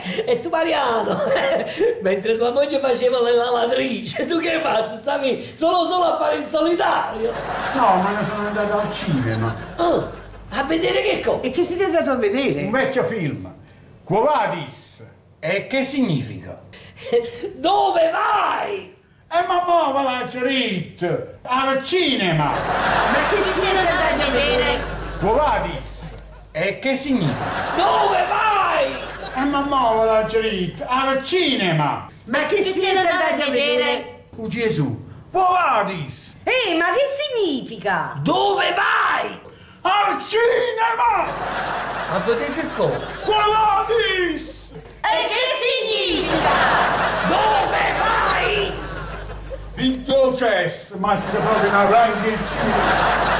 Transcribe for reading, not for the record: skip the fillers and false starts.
E tu Mariano, mentre tua moglie faceva le lavatrici, tu che hai fatto? Stavi solo a fare il solitario? No, ma ne sono andato al cinema. Oh, a vedere che cosa? E che siete andato a vedere? Un vecchio film. Quo vadis? E che significa? Dove vai? E ma muova la Cerit! Al cinema! Ma che siete andati a vedere? Quo vadis? E che significa? Dove vai? E ma muova la Cerit! Al cinema! Ma che siete andati a vedere? Oh Gesù! Quo vadis? Ma che significa? Dove vai? Al cinema! A vedere che cosa? Quo vadis? E che significa? Dove vai? In processo, ma siete proprio una ranghissima!